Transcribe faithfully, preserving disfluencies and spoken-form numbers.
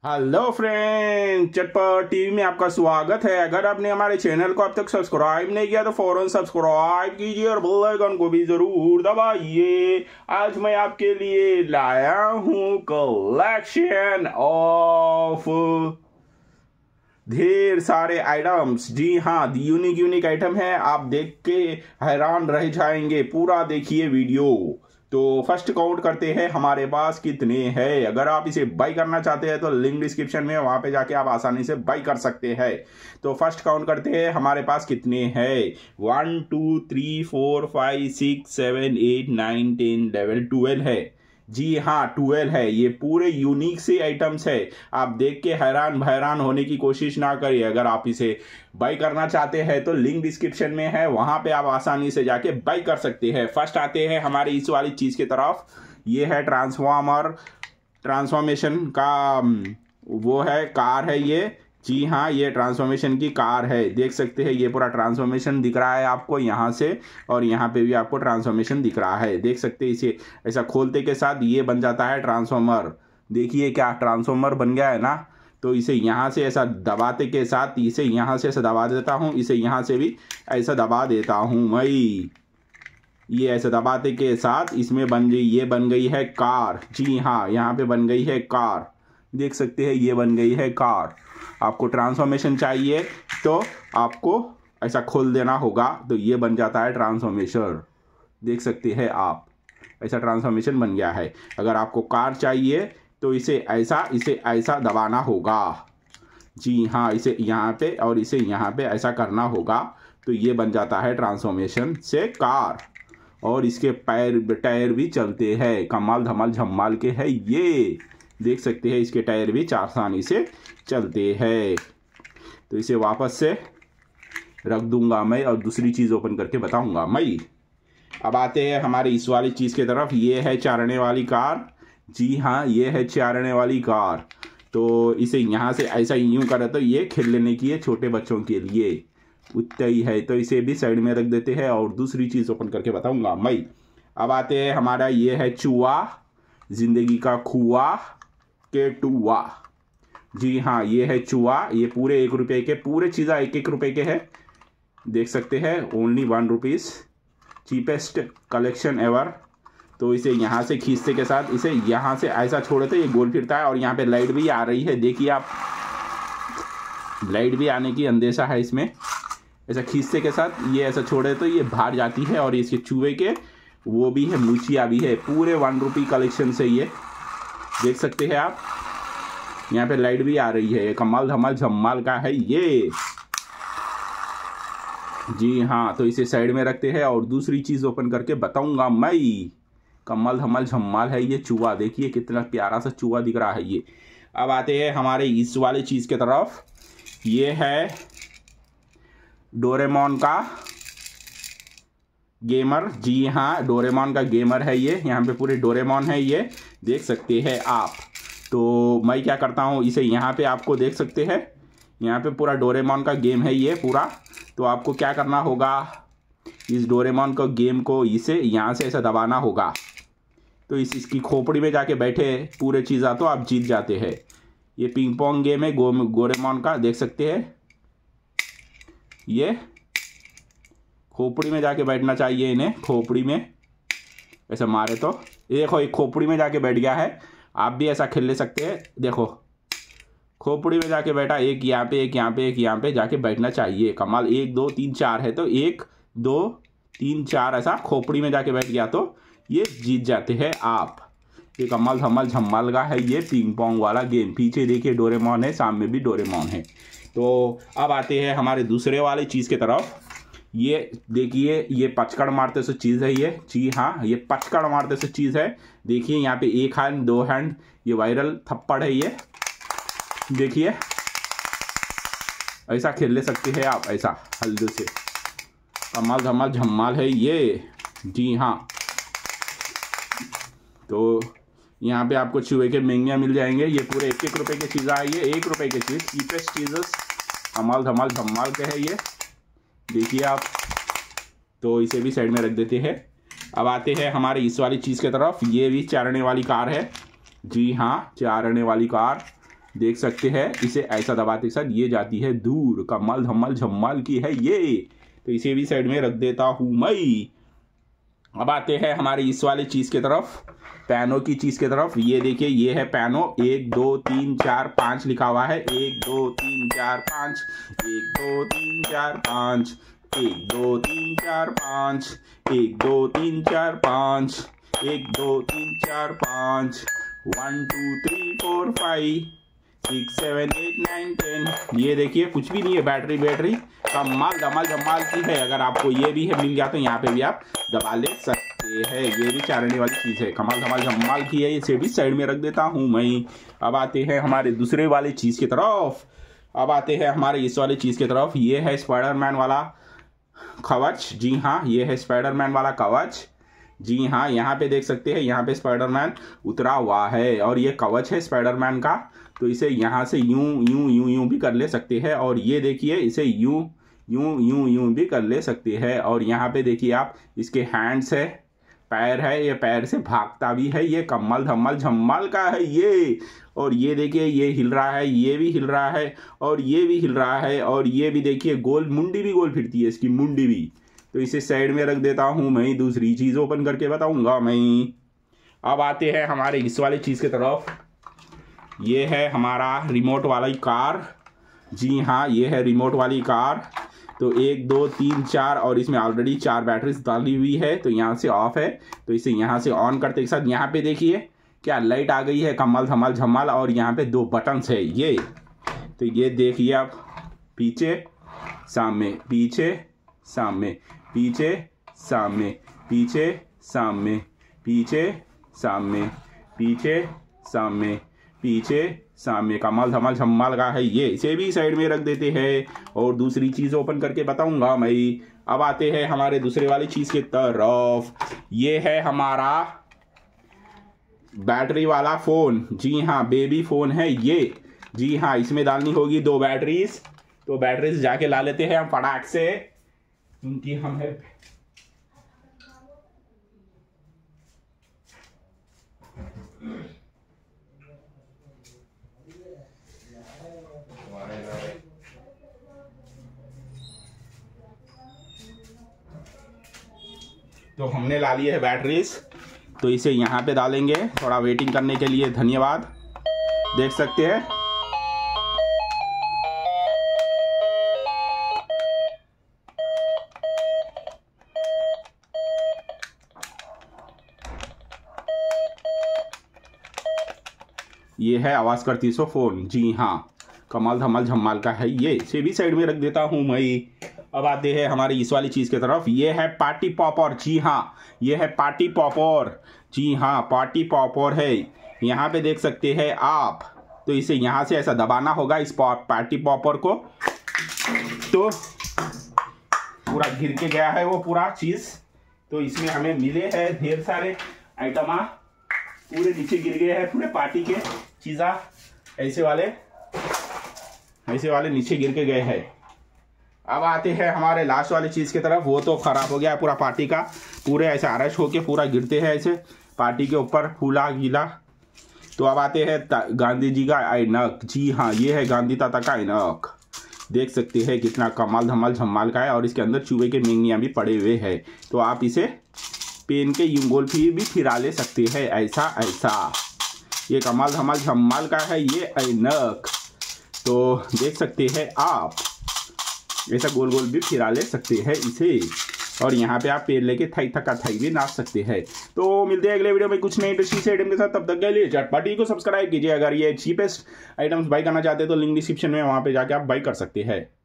Hello friend, चटपट TV में आपका स्वागत है। अगर आपने हमारे चैनल को अब तक सब्सक्राइब नहीं किया तो फौरन सब्सक्राइब कीजिए और बेल आइकन को भी जरूर दबाइए। आज मैं आपके लिए लाया हूं कलेक्शन ऑफ ढेर सारे आइटम्स। जी हाँ, यूनिक यूनिक आइटम है, आप देख के हैरान रह जाएंगे। पूरा देखिए वीडियो। तो फर्स्ट काउंट करते हैं हमारे पास कितने हैं। अगर आप इसे बाई करना चाहते हैं तो लिंक डिस्क्रिप्शन में, वहां पे जाके आप आसानी से बाई कर सकते हैं। तो फर्स्ट काउंट करते हैं हमारे पास कितने हैं। One two three four five six seven eight nine ten eleven twelve है। जी हाँ, ट्वेल्व है। ये पूरे यूनिक से आइटम्स है। आप देख के हैरान हैरान होने की कोशिश ना करिए। अगर आप इसे बाई करना चाहते हैं तो लिंक डिस्क्रिप्शन में है, वहां पे आप आसानी से जाके बाई कर सकते हैं। फर्स्ट आते हैं हमारे इस वाली चीज की तरफ। ये है ट्रांसफॉर्मर, ट्रांसफॉर्मेशन का वो है, कार है ये। जी हाँ, ये ट्रांसफॉर्मेशन की कार है। देख सकते हैं ये पूरा ट्रांसफॉर्मेशन दिख रहा है आपको यहाँ से, और यहाँ पे भी आपको ट्रांसफॉर्मेशन दिख रहा है। देख सकते हैं इसे ऐसा खोलते के साथ ये बन जाता है ट्रांसफॉर्मर। देखिए क्या ट्रांसफॉर्मर बन गया है ना। तो इसे यहाँ से ऐसा दबाते के साथ, इसे यहाँ से ऐसा दबा देता हूँ, इसे यहाँ से भी ऐसा दबा देता हूँ मैं। ये ऐसा दबाते के साथ इसमें बन गई, ये बन गई है कार। जी हाँ, यहाँ पे बन गई है कार। देख सकते हैं ये बन गई है कार। आपको ट्रांसफॉर्मेशन चाहिए तो आपको ऐसा खोल देना होगा, तो ये बन जाता है ट्रांसफॉर्मेशन। देख सकते हैं आप, ऐसा ट्रांसफॉर्मेशन बन गया है। अगर आपको कार चाहिए तो इसे ऐसा इसे ऐसा दबाना होगा। जी हाँ, इसे यहाँ पे और इसे यहाँ पे ऐसा करना होगा, तो ये बन जाता है ट्रांसफॉर्मेशन से कार। और इसके पैर टायर भी चलते हैं, कमाल धमाल झम्माल के है ये। देख सकते हैं इसके टायर भी आसानी से चलते हैं। तो इसे वापस से रख दूंगा मैं और दूसरी चीज़ ओपन करके बताऊंगा मैं। अब आते हैं हमारे इस वाली चीज़ की तरफ। ये है चारने वाली कार। जी हाँ, ये है चारने वाली कार। तो इसे यहाँ से ऐसा यूं करे तो ये खेलने की है, छोटे बच्चों के लिए उतना ही है। तो इसे भी साइड में रख देते हैं और दूसरी चीज़ ओपन करके बताऊंगा मैं। अब आते हैं हमारा, ये है चूहा, जिंदगी का खुआ के टुआ। जी हाँ, ये है चूहा। ये पूरे एक रुपये के, पूरे चीज़ा एक एक रुपये के है। देख सकते हैं, only one rupees, cheapest collection ever. तो इसे यहाँ से खींचते के साथ इसे यहाँ से ऐसा छोड़े तो ये गोल फिरता है, और यहाँ पे लाइट भी आ रही है। देखिए आप, लाइट भी आने की अंदेशा है इसमें। ऐसा खींचते के साथ ये ऐसा छोड़े तो ये बाहर जाती है, और इसके चूहे के वो भी है, मूछिया भी है। पूरे वन रुपी कलेक्शन से ये देख सकते हैं आप। यहाँ पे लाइट भी आ रही है, ये कमाल धमाल झम्माल का है ये। जी हाँ, तो इसे साइड में रखते हैं और दूसरी चीज़ ओपन करके बताऊंगा मैं। कमाल धमाल झम्माल है ये चूहा। देखिए कितना प्यारा सा चूहा दिख रहा है ये। अब आते हैं हमारे इस वाले चीज़ के तरफ। ये है डोरेमोन का गेमर। जी हाँ, डोरेमोन का गेमर है ये। यहाँ पे पूरे डोरेमोन है ये, देख सकते हैं आप। तो मैं क्या करता हूँ, इसे यहाँ पे आपको देख सकते हैं, यहाँ पे पूरा डोरेमोन का गेम है ये पूरा। तो आपको क्या करना होगा, इस डोरेमोन को गेम को इसे यहाँ से ऐसा दबाना होगा, तो इस इसकी खोपड़ी में जाके बैठे पूरे चीज़ा तो आप जीत जाते हैं। ये पिंग पोंग गेम है गो डोरेमोन का। देख सकते हैं ये खोपड़ी में जाके बैठना चाहिए इन्हें। खोपड़ी में ऐसा मारे तो ये देखो, एक खोपड़ी में जाके बैठ गया है। आप भी ऐसा खेल ले सकते हैं। देखो खोपड़ी में जाके बैठा, एक यहाँ पे एक यहाँ पे एक यहाँ पे जाके बैठना चाहिए। कमाल, एक दो तीन चार है तो एक दो तीन चार ऐसा खोपड़ी में जाके बैठ गया तो ये जीत जाते हैं आप। ये कमाल धमाल झम्माल का है ये पिंग पोंग वाला गेम। पीछे देखिए डोरेमोन है, सामने भी डोरेमोन है। तो अब आते हैं हमारे दूसरे वाले चीज़ की तरफ। ये देखिए, ये पचकड़ मारते से चीज़ है ये। जी हाँ, ये पचकड़ मारते से चीज़ है। देखिए यहाँ पे एक हैंड दो हैंड, ये वायरल थप्पड़ है ये। देखिए ऐसा खेल ले सकते हैं आप, ऐसा हल्दे से। कमाल धमाल झम्माल है ये। जी हाँ, तो यहाँ पे आपको चूहे के मेंगिया मिल जाएंगे। ये पूरे एक एक रुपए की चीज़ आई है, एक रुपए की चीज़, चीपेस्ट चीज़ेस, कमाल धमाल झम्माल के है ये। देखिए आप, तो इसे भी साइड में रख देते हैं। अब आते हैं हमारे इस वाली चीज़ की तरफ। ये भी चारने वाली कार है। जी हाँ, चारने वाली कार। देख सकते हैं, इसे ऐसा दबाते साथ ये जाती है दूर। कमाल धमाल झम्माल की है ये। तो इसे भी साइड में रख देता हूँ मैं। अब आते हैं हमारे इस वाले चीज़ की तरफ, पैनो की चीज़ की तरफ। ये देखिए, ये है पैनो। एक दो तीन चार पाँच लिखा हुआ है। एक दो तीन चार पाँच, एक दो तीन चार पाँच, एक दो तीन चार पाँच, एक दो तीन चार पाँच, एक दो तीन चार पाँच, one two three four five six seven eight nine ten. ये देखिए, कुछ भी नहीं है, बैटरी बैटरी कमाल धमाल धमाल की है। अगर आपको ये भी है मिल गया तो यहाँ पे भी आप दबा ले सकते हैं। ये भी चारने वाली चीज़ है, कमाल धमाल धमाल की है। इसे भी साइड में रख देता हूँ मैं। अब आते हैं हमारे दूसरे वाले चीज़ की तरफ। अब आते हैं हमारे इस वाले चीज़ की तरफ। ये है स्पाइडरमैन वाला कवच। जी हाँ, ये है स्पाइडरमैन वाला कवच। जी हाँ, यहाँ पे देख सकते हैं, यहाँ पे स्पाइडरमैन उतरा हुआ है और ये कवच है स्पाइडरमैन का। तो इसे यहाँ से यूं यूं यूं यूं भी कर ले सकते हैं। और ये देखिए, इसे यूं यूं यूं यूं भी कर ले सकते हैं। और यहाँ पे देखिए आप, इसके हैंड्स है, पैर है, ये पैर से भागता भी है। ये कम्मल धम्मल झम्मल का है ये। और ये देखिए, ये हिल रहा है, ये भी हिल रहा है, और ये भी हिल रहा है, और ये भी देखिए गोल, मुंडी भी गोल फिरती है इसकी, मुंडी भी। तो इसे साइड में रख देता हूँ मैं। दूसरी चीज़ ओपन करके बताऊँगा मैं। अब आते हैं हमारे इस वाले चीज़ की तरफ। ये है हमारा रिमोट वाली कार। जी हाँ, ये है रिमोट वाली कार। तो एक दो तीन चार, और इसमें ऑलरेडी चार बैटरीज डाली हुई है। तो यहाँ से ऑफ है, तो इसे यहाँ से ऑन करते के साथ यहाँ पे देखिए क्या लाइट आ गई है, कमाल धमाल झमाल। और यहाँ पे दो बटन्स है ये। तो ये देखिए आप, पीछे सामने, पीछे सामने, पीछे सामने, पीछे सामने, पीछे सामने, पीछे सामने, पीछे सामने, कमाल धमाल झम्माल का है ये। इसे भी साइड में रख देते हैं और दूसरी चीज़ ओपन करके बताऊंगा मैं। अब आते हैं हमारे दूसरे वाली चीज़ की तरफ। ये है हमारा बैटरी वाला फ़ोन। जी हाँ, बेबी फ़ोन है ये। जी हाँ, इसमें डालनी होगी दो बैटरीज। तो बैटरीज जाके ला लेते हैं हम फटाक से, क्योंकि हम है तो हमने ला लिए है बैटरीज। तो इसे यहाँ पे डालेंगे, थोड़ा वेटिंग करने के लिए धन्यवाद। देख सकते हैं, ये है आवाज़ करती सो फोन। जी हाँ, कमाल धमाल झम्माल का है ये। इसे भी साइड में रख देता हूँ मैं। अब आते हैं हमारी इस वाली चीज़ की तरफ। ये है पार्टी पॉपर। जी हाँ, ये है पार्टी पॉपर। जी हाँ, पार्टी पॉपर है। यहाँ पे देख सकते हैं आप। तो इसे यहाँ से ऐसा दबाना होगा इस पार्टी पॉपर को। तो पूरा गिर के गया है वो पूरा चीज़। तो इसमें हमें मिले हैं ढेर सारे आइटम, पूरे नीचे गिर गए हैं पूरे पार्टी के चीज़ा। ऐसे वाले ऐसे वाले नीचे गिर के गए हैं। अब आते हैं हमारे लास्ट वाली चीज़ की तरफ। वो तो ख़राब हो गया पूरा पार्टी का, पूरे ऐसे आरश होके पूरा गिरते हैं ऐसे पार्टी के ऊपर, फूला गीला। तो अब आते हैं गांधी जी का ऐनक। जी हाँ, ये है गांधी ताता का ऐनक। देख सकते हैं कितना कमाल धमाल झम्माल का है। और इसके अंदर चूहे के मेंगियाँ भी पड़े हुए हैं। तो आप इसे पेन के यूं गोल फिर भी फिरा ले सकते हैं, ऐसा ऐसा। ये कमाल धमाल झम्माल का है ये ऐनक। तो देख सकते हैं आप, ऐसा गोल गोल भी फिरा ले सकते हैं इसे। और यहाँ पे आप पेड़ लेके थाई थका थाई भी नाच सकते हैं। तो मिलते हैं अगले वीडियो में कुछ नई इंटरेस्टिंग से आइटम के साथ। तब तक के लिए चटपटी को सब्सक्राइब कीजिए। अगर ये चीपेस्ट आइटम्स बाई करना चाहते हैं तो लिंक डिस्क्रिप्शन में, वहाँ पे जाके आप बाई कर सकते हैं।